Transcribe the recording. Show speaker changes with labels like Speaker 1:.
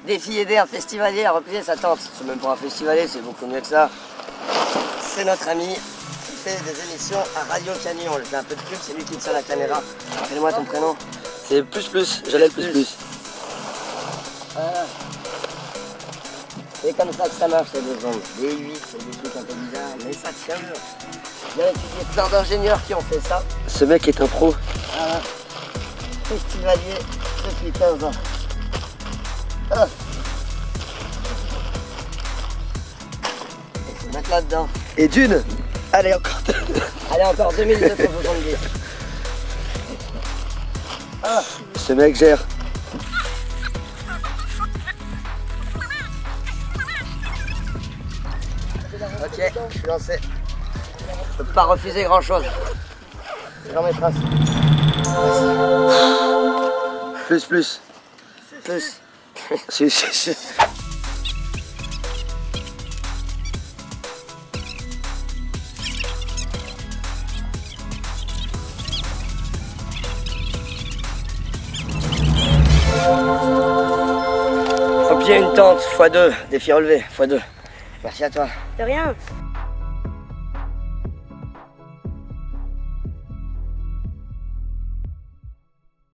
Speaker 1: Défi aider un festivalier à replier sa tente. C'est même pas un festivalier, c'est beaucoup mieux que ça. C'est notre ami qui fait des émissions à Radio Canu. On lui fait un peu de pub, c'est lui qui tient la caméra. Rappelle-moi ton prénom.
Speaker 2: C'est plus, j'allais plus.
Speaker 1: Voilà. C'est comme ça que ça marche les deux ondes. Des 8, c'est des trucs un peu bizarres, mais ça tient mieux. Il y a étudié plein d'ingénieurs qui ont fait ça.
Speaker 2: Ce mec est un pro.
Speaker 1: Voilà. Festivalier depuis 15 ans. Ah. Il faut mettre là-dedans.
Speaker 2: Et d'une. Allez, encore deux.
Speaker 1: Allez, encore 2270. Ah.
Speaker 2: Ce mec gère.
Speaker 1: Ok, je suis lancé. Je peux pas refuser grand chose. J'en mets trace.
Speaker 2: Plus.
Speaker 1: Plus.
Speaker 2: Si.
Speaker 1: Replier une tente, x2, défi relevé, x2. Merci à toi.
Speaker 3: De rien.